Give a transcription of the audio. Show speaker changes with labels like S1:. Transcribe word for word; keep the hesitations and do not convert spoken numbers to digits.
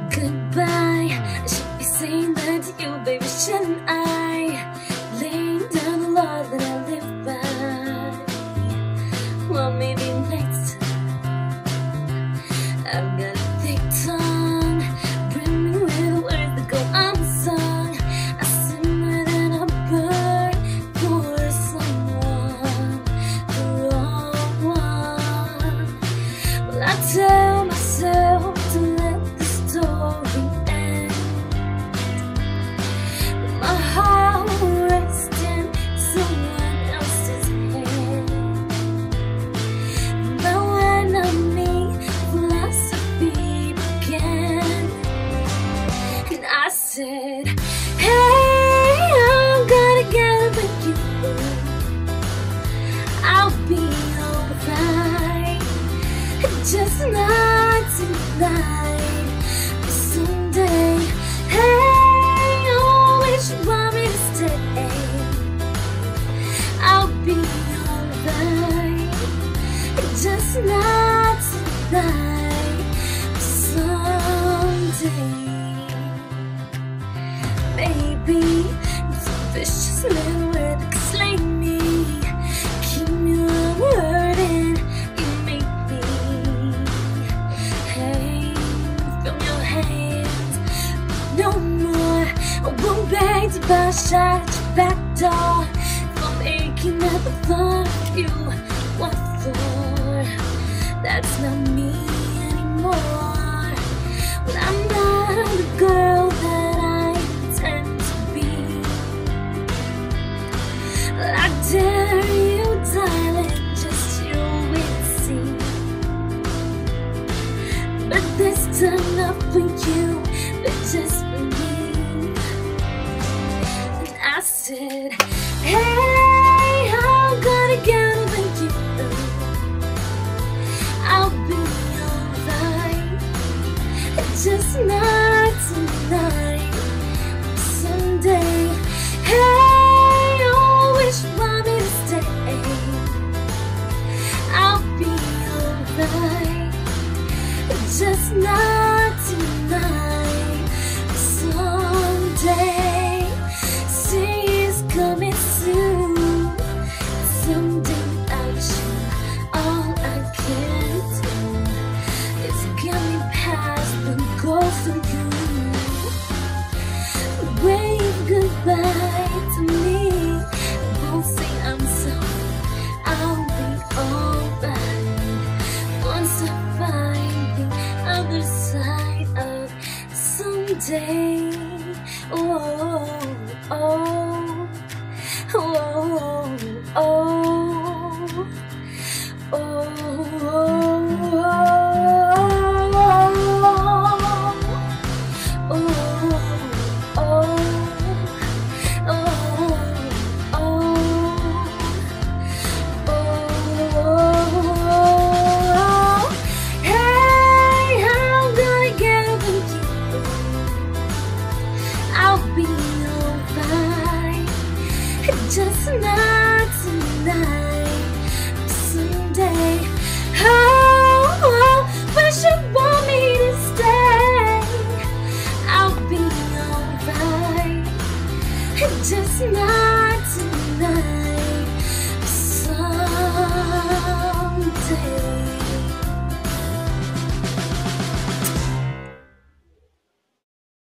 S1: goodbye. I should be saying that to you, baby, shouldn't I? Laying down the law that I live by. Well, maybe next I've got a thick tongue, brimming with words that go unsung. I simmer and I burn for someone, the wrong one. Well, I tell myself to let the story end, but my heart will rest in someone else's hand. But when I meet philosophy began, and I said, hey, I'm gonna get with you, I'll be alright, just not tonight, but someday. Hey, oh, wish you want me to stay, I'll be alright, just not tonight, but someday. Maybe it's a vicious little word that could slay me, keep me on wording, you make me hang from your hands. No more, I won't beg to buy a shot at your back door. If I'm aching at the thought of you, what for? That's not me anymore. Well, I'm not the girl that I intend to be. Well, I dare you, darling, just you will see. But this time not for you, but just for me. And I said, hey, I'm gonna get over you, I'll be alright, just not tonight, someday. Hey, oh, wish you want me to stay, I'll be alright, just not tonight, someday. See, it's coming soon, someday without you, all I can do is get me past the goal for you. Wave goodbye to me, won't say I'm sorry, I'll be alright once I find the other side of someday. Oh, oh, oh, oh, oh, oh, oh, just not tonight, someday. Oh, oh, wish you want me to stay, I'll be alright, just not tonight.